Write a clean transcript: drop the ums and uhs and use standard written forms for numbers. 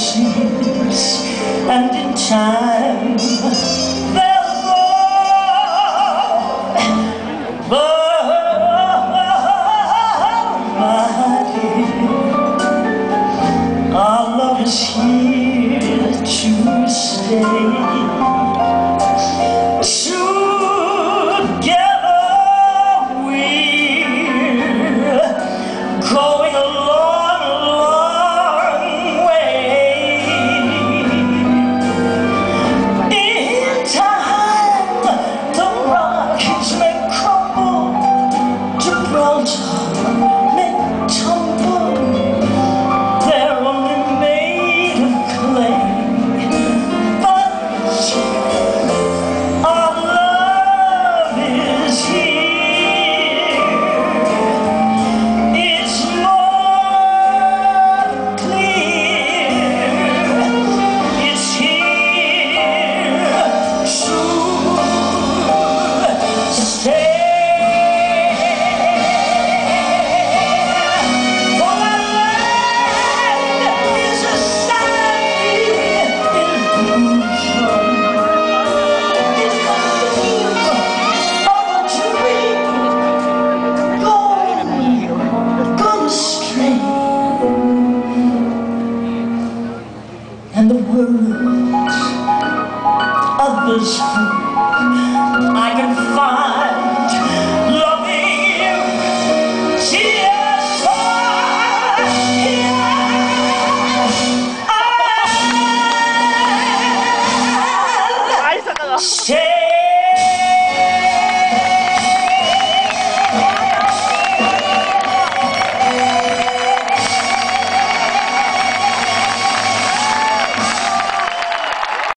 roses, and in time they'll grow. But my dear, our love is here to stay. And the words others hope I can find loving you. Yes, I stay.